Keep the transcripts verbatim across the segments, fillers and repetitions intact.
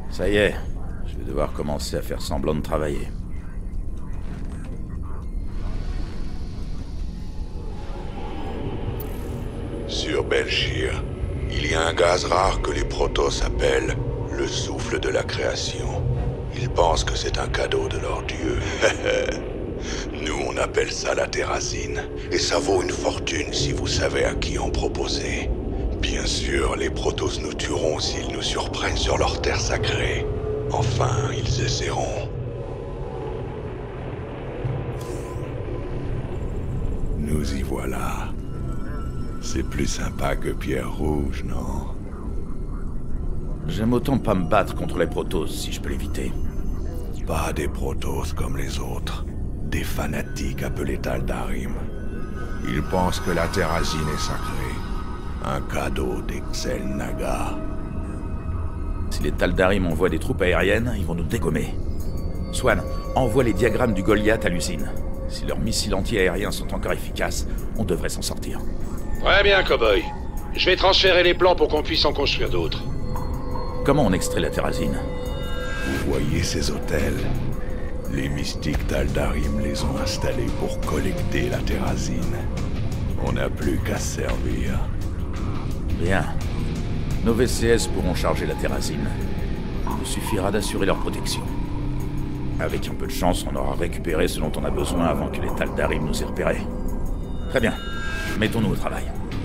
Ça y est, je vais devoir commencer à faire semblant de travailler. Sur Belchir, il y a un gaz rare que les Protoss appellent le souffle de la création. Ils pensent que c'est un cadeau de leur dieu. Nous, on appelle ça la terrazine. Et ça vaut une fortune si vous savez à qui en proposer. Bien sûr, les Protoss nous tueront s'ils nous surprennent sur leur terre sacrée. Enfin, ils essaieront. Nous y voilà. C'est plus sympa que Pierre Rouge, non? J'aime autant pas me battre contre les Protoss si je peux l'éviter. Pas des Protoss comme les autres. Des fanatiques appelés Taldarim. Ils pensent que la terrazine est sacrée. Un cadeau d'Exel Naga. Si les Taldarim envoient des troupes aériennes, ils vont nous dégommer. Swann, envoie les diagrammes du Goliath à l'usine. Si leurs missiles anti-aériens sont encore efficaces, on devrait s'en sortir. Très bien, Cowboy. Je vais transférer les plans pour qu'on puisse en construire d'autres. Comment on extrait la terrazine? Vous voyez ces hôtels? Les mystiques Taldarim les ont installés pour collecter la terrazine. On n'a plus qu'à se servir. Bien. Nos V C S pourront charger la terrazine. Il suffira d'assurer leur protection. Avec un peu de chance, on aura récupéré ce dont on a besoin avant que les Taldarim nous aient repérés. Très bien. Mettons-nous au travail.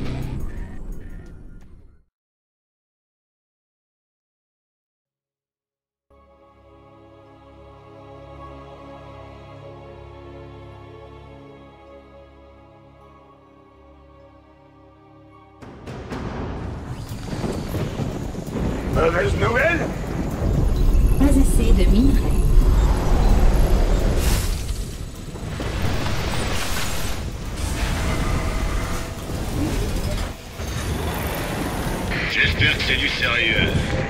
Mauvaise nouvelle? Pas assez de minerais. J'espère que c'est du sérieux.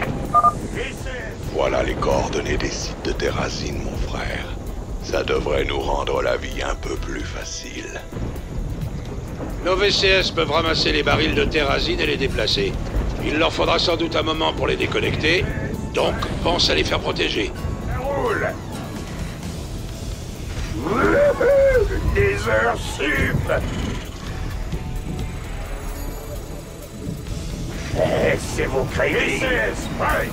Voilà les coordonnées des sites de terrazine, mon frère. Ça devrait nous rendre la vie un peu plus facile. Nos V C S peuvent ramasser les barils de terrazine et les déplacer. Il leur faudra sans doute un moment pour les déconnecter, donc pense à les faire protéger. Roule. Des heures sup. Eh, c'est vos crédits. V C S, ouais.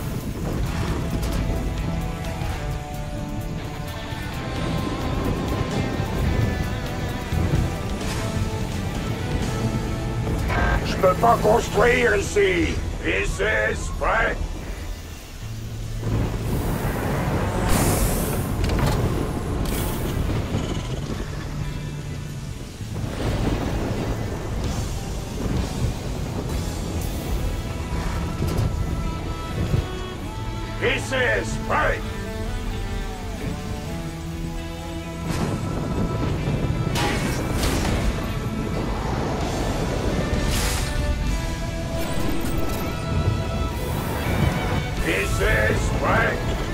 Je peux pas construire ici. V C S, prêt? V C S, prêt? V C S, prêt?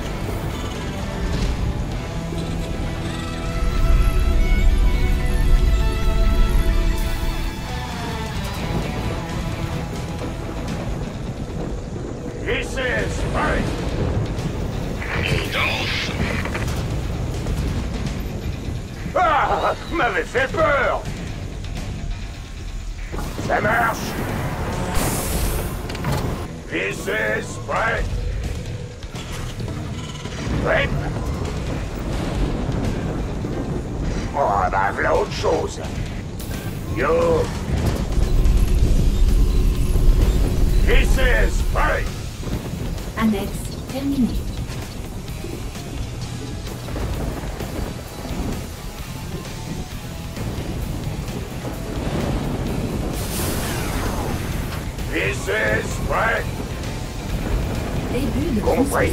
V C S, prêt? Ah! M'avait fait peur! Ça marche! V C S, prêt? Prêt? Oh, bah, voilà autre chose. Yo! V C S, prêt? Annexe terminée. V C S, prêt? Début de Compris.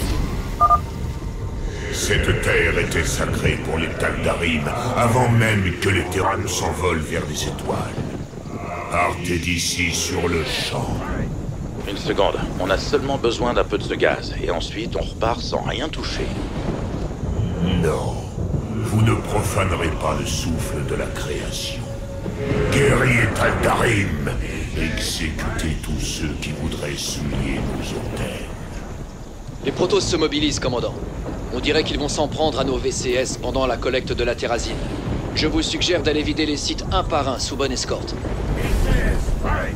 Cette terre était sacrée pour les Taldarim avant même que les terrains s'envolent vers les étoiles. Partez d'ici sur le champ. Une seconde. On a seulement besoin d'un peu de ce gaz, et ensuite on repart sans rien toucher. Non, vous ne profanerez pas le souffle de la création. Guerriers Taldarim, exécutez tous ceux qui voudraient souiller nos hôtels. Les Protoss se mobilisent, commandant. On dirait qu'ils vont s'en prendre à nos V C S pendant la collecte de la terrazine. Je vous suggère d'aller vider les sites un par un sous bonne escorte. V C S, prêt.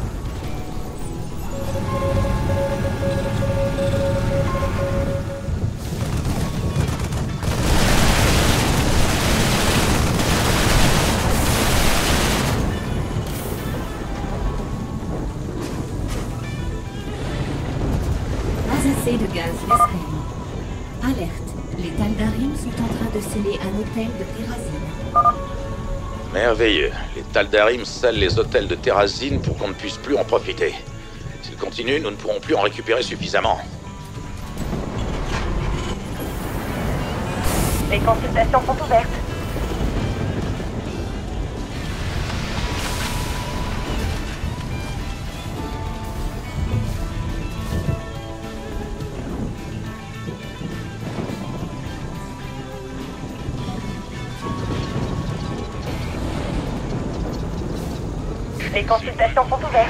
Pas assez de gaz Vespene. Alerte. Les Tal'Darim sont en train de sceller un hôtel de Terrazine. Merveilleux. Les Tal'Darim scellent les hôtels de Terrazine pour qu'on ne puisse plus en profiter. S'ils continuent, nous ne pourrons plus en récupérer suffisamment. Les consultations sont ouvertes. Les consultations sont ouvertes.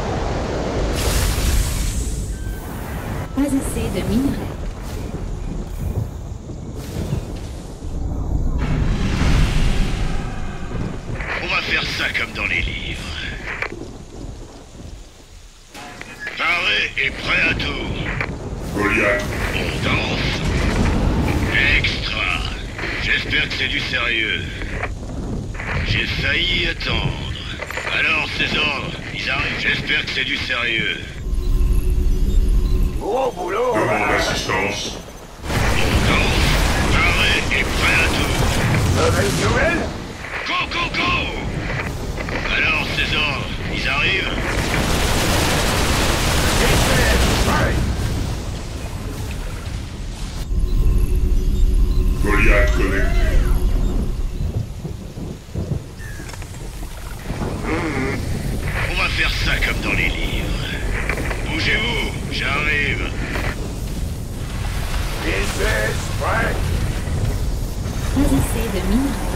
Pas assez de minerais. On va faire ça comme dans les livres. Paré et prêt à tout. Goliath, On danse. Extra. J'espère que c'est du sérieux. J'ai failli attendre. Alors, ces ordres, ils arrivent. J'espère que c'est du sérieux. Gros boulot. demande assistance. On danse. Paré et prêt à tout. Mauvaise nouvelle. Go, go, go! Alors, ces ordres, ils arrivent? V C S, prêt. Goliath connecté. On va faire ça comme dans les livres. Bougez-vous, j'arrive. V C S, prêt. Pas assez de minerais.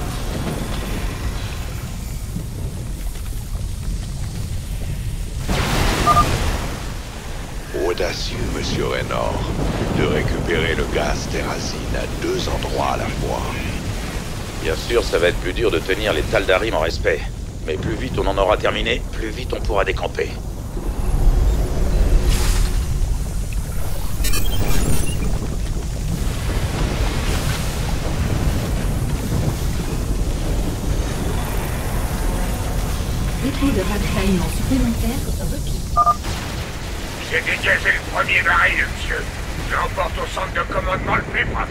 Audacieux, monsieur Raynor, de récupérer le gaz Terrazine à deux endroits à la fois. Bien sûr, ça va être plus dur de tenir les Tal'Darim en respect. Mais plus vite on en aura terminé, plus vite on pourra décamper. Dépôt de ravitaillement supplémentaire requis. J'ai dégagé le premier baril, monsieur. Je l'emporte au centre de commandement le plus proche.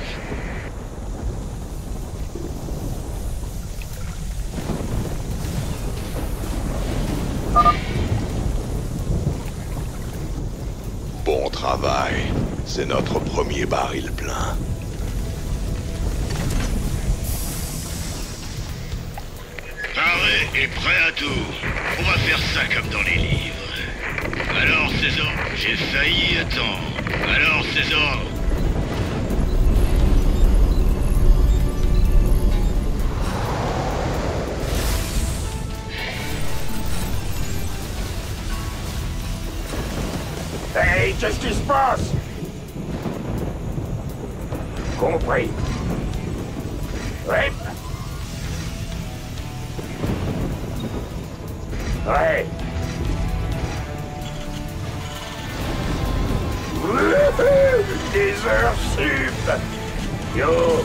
Bon travail. C'est notre premier baril plein. Paré et prêt à tout. On va faire ça comme dans les livres. Alors, ces ordres, j'ai failli attendre. Alors, ces ordres. Hey, qu'est-ce qui se passe? Compris. Ouais. Ouais. Wouhou! Des heures sup! Yo!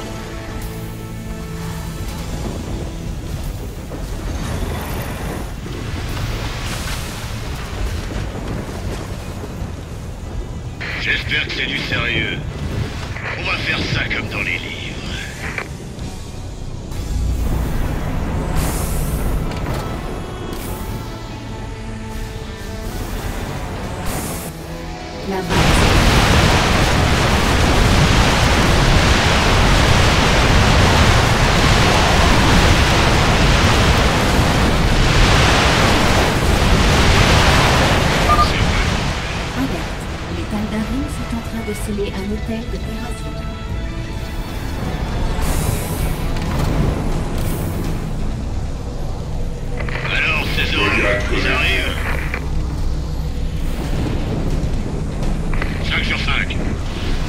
J'espère que c'est du sérieux. On va faire ça comme dans les livres. La base. Alerte. Les Tal'Darim sont en train de sceller un hôtel de Terrazine. Alors, ces ordres, ils arrivent. cinq sur cinq.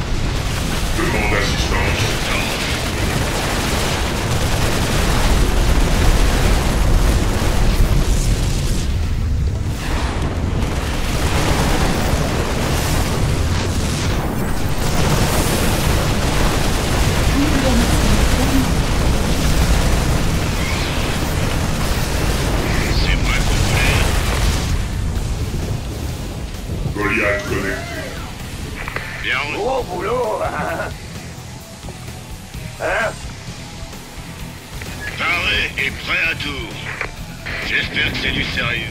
Goliath connecté. Bien reçu. Gros boulot, hein? Hein? Paré et prêt à tout. J'espère que c'est du sérieux.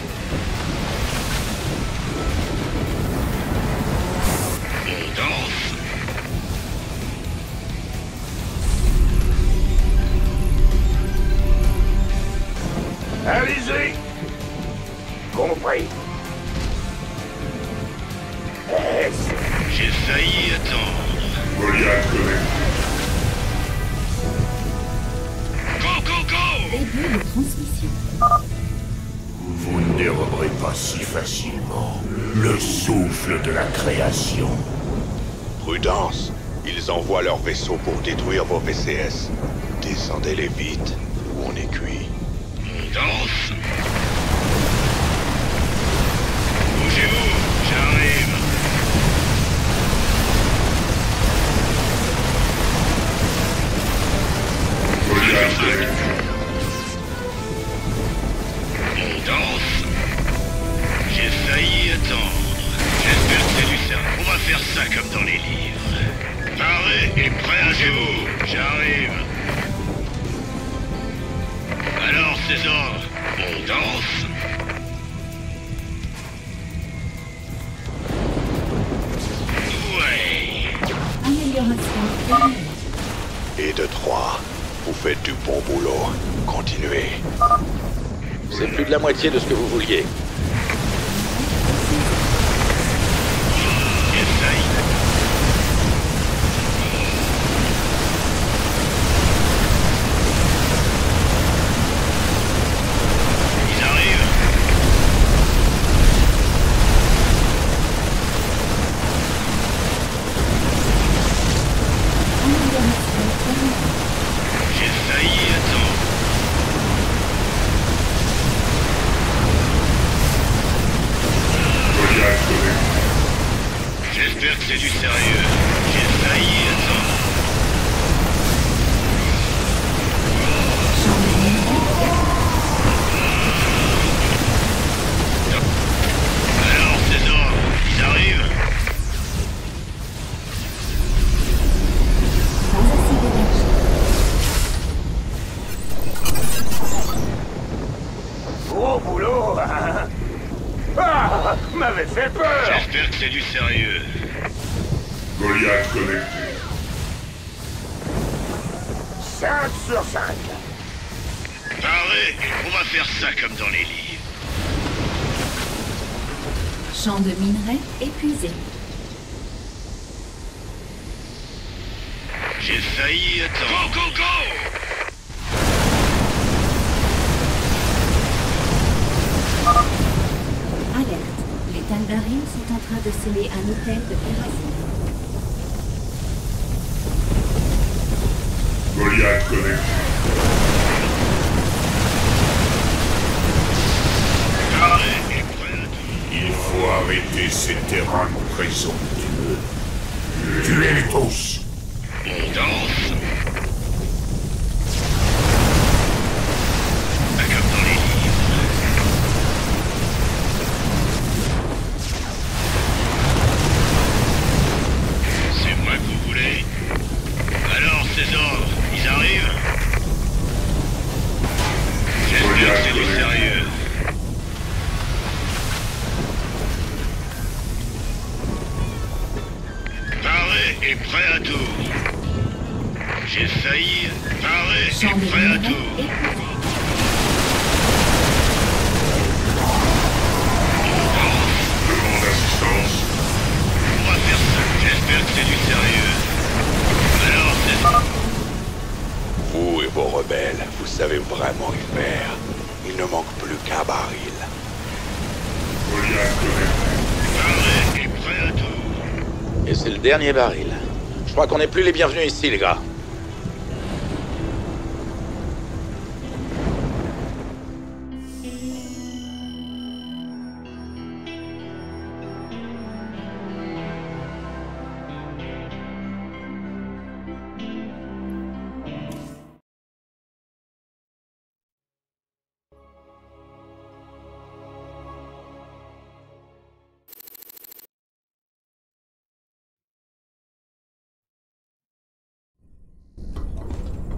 On danse. Allez-y! Compris. Eh, c'est- J'ai failli attendre. Goliath connecté. Go, go, go! Début de transmission. Vous ne déroberez pas si facilement le souffle de la création. Prudence, ils envoient leur vaisseau pour détruire vos V C S. Descendez-les vite, ou on est cuit. On danse. Bougez-vous, j'arrive. Goliath connecté. On danse. J'ai failli attendre. J'espère que c'est du sérieux. On va faire ça comme dans les livres. Paré et prêt à vous. J'arrive. Alors, ces ordres, on danse. Ouais. Amélioration terminée. Et de trois, vous faites du bon boulot. Continuez. C'est plus de la moitié de ce que vous vouliez. J'ai failli. Ils arrivent. Amélioration terminée. J'ai failli attendre. Goliath connecté. J'espère que c'est du sérieux. J'ai failli attendre. Champ de minerai. Alors, ces ordres, ils arrivent. Pas assez d'énergie. Gros boulot, hein? Ah! M'avait fait peur! J'espère que c'est du sérieux. Goliath connecté. cinq sur cinq. Paré, on va faire ça comme dans les livres. Champ de minerai épuisé. J'ai failli attendre. Go, go, go! Alerte. Les Taldarim sont en train de sceller un hôtel de Terrazine. Goliath connecté. Paré et prêt à tout. Il faut arrêter ces terrains présomptueux. Tuez-les tous. On danse. Pas comme dans les livres. C'est moi que vous voulez. Alors, ces ordres, ils arrivent. J'espère que c'est du sérieux. Paré et prêt à tout. J'ai failli. Paré Champ de et prêt à minerai tout. épuisé. Demande assistance. On va faire ça. J'espère que c'est du sérieux. Alors, c'est... Vous et vos rebelles, vous savez vraiment y faire. Il ne manque plus qu'un baril. Goliath connecté. Paré et prêt à tout. Et c'est le dernier baril. Je crois qu'on n'est plus les bienvenus ici, les gars.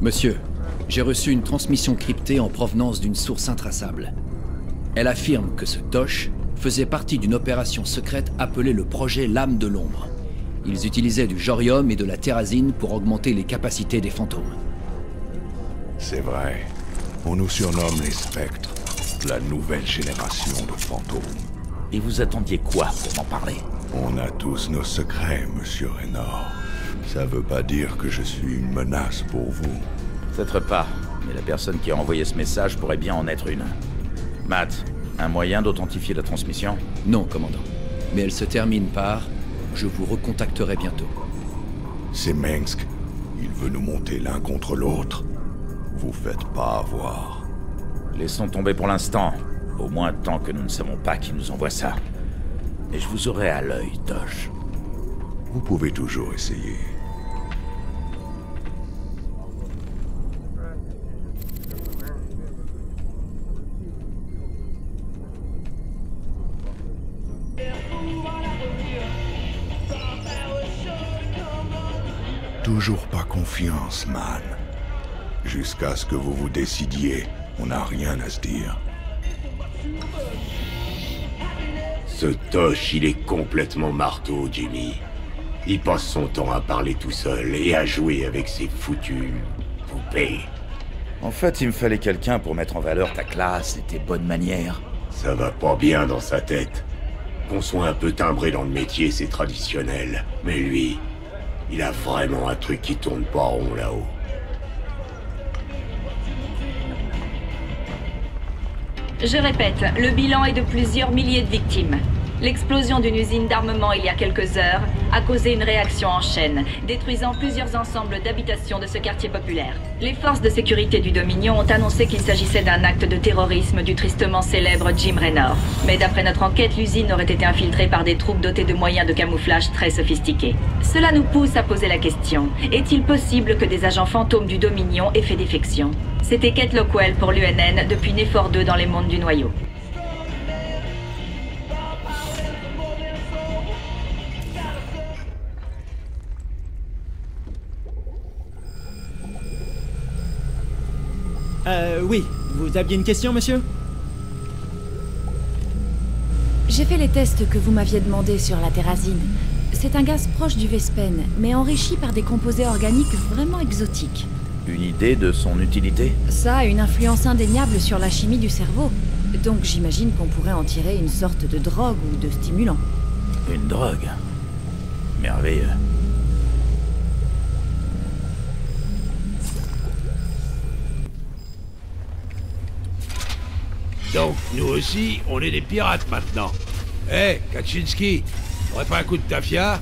Monsieur, j'ai reçu une transmission cryptée en provenance d'une source intraçable. Elle affirme que ce Tosh faisait partie d'une opération secrète appelée le projet Lame de l'Ombre. Ils utilisaient du Jorium et de la Terrazine pour augmenter les capacités des fantômes. C'est vrai. On nous surnomme les spectres, la nouvelle génération de fantômes. Et vous attendiez quoi pour m'en parler? On a tous nos secrets, monsieur Raynor. Ça veut pas dire que je suis une menace pour vous. Peut-être pas, mais la personne qui a envoyé ce message pourrait bien en être une. Matt, un moyen d'authentifier la transmission? Non, commandant. Mais elle se termine par « Je vous recontacterai bientôt ». C'est Mengsk. Il veut nous monter l'un contre l'autre. Vous faites pas avoir. Laissons tomber pour l'instant. Au moins tant que nous ne savons pas qui nous envoie ça. Et je vous aurai à l'œil, Tosh. Vous pouvez toujours essayer. Toujours pas confiance, man. Jusqu'à ce que vous vous décidiez, on n'a rien à se dire. Ce Tosh, il est complètement marteau, Jimmy. Il passe son temps à parler tout seul et à jouer avec ses foutues poupées. En fait, il me fallait quelqu'un pour mettre en valeur ta classe et tes bonnes manières. Ça va pas bien dans sa tête. Qu'on soit un peu timbré dans le métier, c'est traditionnel. Mais lui, il a vraiment un truc qui tourne pas rond là-haut. Je répète, le bilan est de plusieurs milliers de victimes. L'explosion d'une usine d'armement il y a quelques heures a causé une réaction en chaîne, détruisant plusieurs ensembles d'habitations de ce quartier populaire. Les forces de sécurité du Dominion ont annoncé qu'il s'agissait d'un acte de terrorisme du tristement célèbre Jim Raynor. Mais d'après notre enquête, l'usine aurait été infiltrée par des troupes dotées de moyens de camouflage très sophistiqués. Cela nous pousse à poser la question, est-il possible que des agents fantômes du Dominion aient fait défection? C'était Kate Lockwell pour l'U N N depuis Nefor deux dans les mondes du Noyau. Euh, oui. Vous aviez une question, monsieur? J'ai fait les tests que vous m'aviez demandé sur la Terrazine. C'est un gaz proche du Vespen, mais enrichi par des composés organiques vraiment exotiques. Une idée de son utilité? Ça a une influence indéniable sur la chimie du cerveau. Donc j'imagine qu'on pourrait en tirer une sorte de drogue ou de stimulant. Une drogue? Merveilleux. Donc, nous aussi, on est des pirates maintenant. Hé, hey, Kaczynski, t'aurais pas un coup de tafia?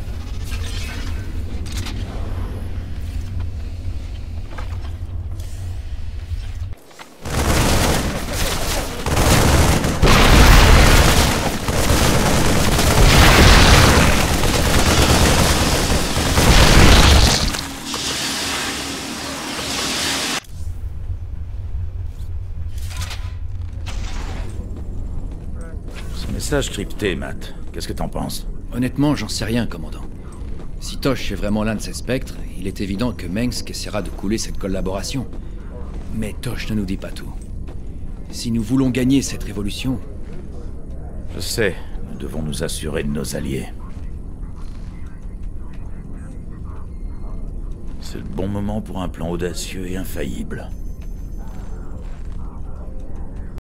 Message crypté, Matt. Qu'est-ce que t'en penses? Honnêtement, j'en sais rien, commandant. Si Tosh est vraiment l'un de ces spectres, il est évident que Mengsk essaiera de couler cette collaboration. Mais Tosh ne nous dit pas tout. Si nous voulons gagner cette révolution... Je sais, nous devons nous assurer de nos alliés. C'est le bon moment pour un plan audacieux et infaillible.